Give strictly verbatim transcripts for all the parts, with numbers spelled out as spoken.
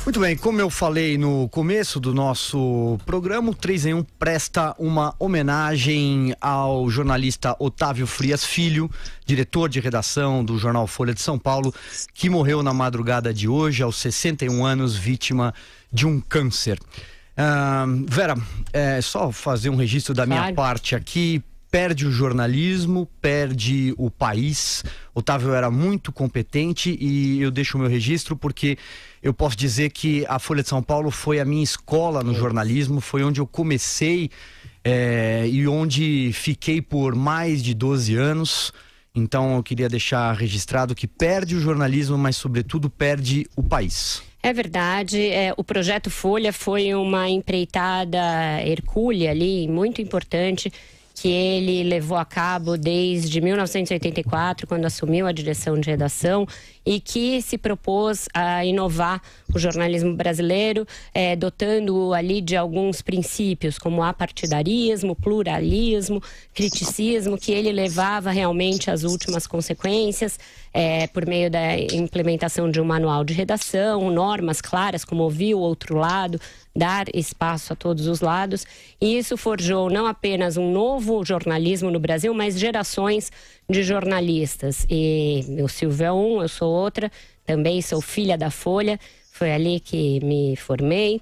Muito bem, como eu falei no começo do nosso programa, o três em um presta uma homenagem ao jornalista Otávio Frias Filho, diretor de redação do jornal Folha de São Paulo, que morreu na madrugada de hoje, aos sessenta e um anos, vítima de um câncer. Uh, Vera, é só fazer um registro da minha Claro. parte aqui. Perde o jornalismo, perde o país. Otávio era muito competente e eu deixo o meu registro porque eu posso dizer que a Folha de São Paulo foi a minha escola no jornalismo, foi onde eu comecei é, e onde fiquei por mais de doze anos. Então eu queria deixar registrado que perde o jornalismo, mas sobretudo perde o país. É verdade, é, o Projeto Folha foi uma empreitada hercúlea ali, muito importante, que ele levou a cabo desde mil novecentos e oitenta e quatro, quando assumiu a direção de redação, e que se propôs a inovar o jornalismo brasileiro, é, dotando-o ali de alguns princípios, como apartidarismo, pluralismo, criticismo, que ele levava realmente às últimas consequências, é, por meio da implementação de um manual de redação, normas claras, como ouvir o outro lado, dar espaço a todos os lados, e isso forjou não apenas um novo jornalismo no Brasil, mas gerações de jornalistas. E o Silvio é um, eu sou outra, também sou filha da Folha, foi ali que me formei.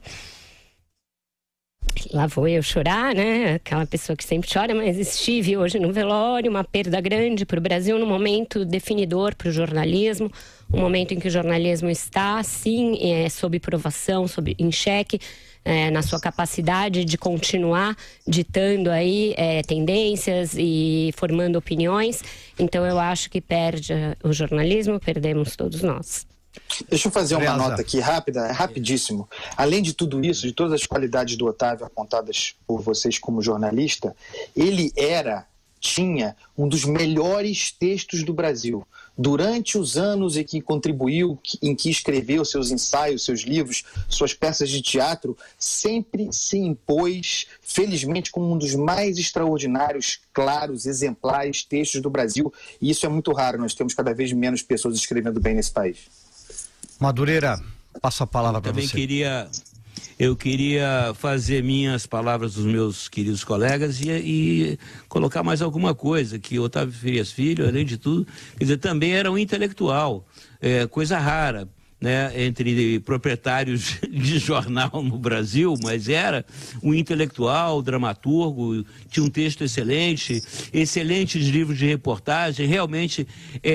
Lá vou eu chorar, né? Aquela pessoa que sempre chora, mas estive hoje no velório, uma perda grande para o Brasil, num momento definidor para o jornalismo, um momento em que o jornalismo está, sim, é, sob provação, sob, em xeque, é, na sua capacidade de continuar ditando aí é, tendências e formando opiniões. Então eu acho que perde o jornalismo, perdemos todos nós. Deixa eu fazer uma Beleza. nota aqui rápida, rapidíssimo. Além de tudo isso, de todas as qualidades do Otávio apontadas por vocês como jornalista, ele era, tinha um dos melhores textos do Brasil. Durante os anos em que contribuiu, em que escreveu seus ensaios, seus livros, suas peças de teatro, sempre se impôs, felizmente, como um dos mais extraordinários, claros, exemplares textos do Brasil. E isso é muito raro, nós temos cada vez menos pessoas escrevendo bem nesse país. Madureira, passo a palavra para você. Também queria, eu queria fazer minhas palavras dos meus queridos colegas e, e colocar mais alguma coisa, que Otávio Frias Filho, além de tudo, quer dizer, também era um intelectual, é, coisa rara, né, entre proprietários de jornal no Brasil, mas era um intelectual, dramaturgo, tinha um texto excelente, excelentes livros de reportagem, realmente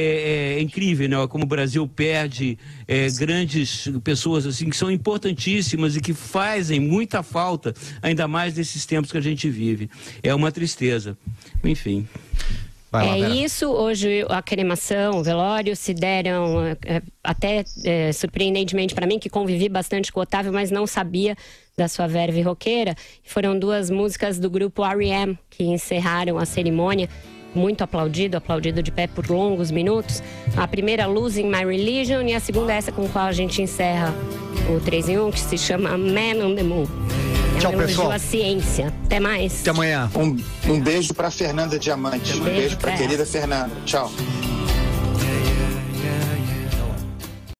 é, é incrível, né, como o Brasil perde é, grandes pessoas assim que são importantíssimas e que fazem muita falta, ainda mais nesses tempos que a gente vive. É uma tristeza. Enfim. Vai lá, É Vera. isso, hoje a cremação, o velório se deram é, até é, surpreendentemente para mim, que convivi bastante com o Otávio, mas não sabia da sua verve roqueira. Foram duas músicas do grupo R E M que encerraram a cerimônia, muito aplaudido, aplaudido de pé por longos minutos. A primeira, Losing My Religion, e a segunda, essa com a qual a gente encerra o três em um, que se chama Man on the Moon. Tchau, É um elogio pessoal. à ciência. Até mais. Até amanhã. Um, um beijo para Fernanda Diamante, um beijo para a É. querida Fernanda. Tchau.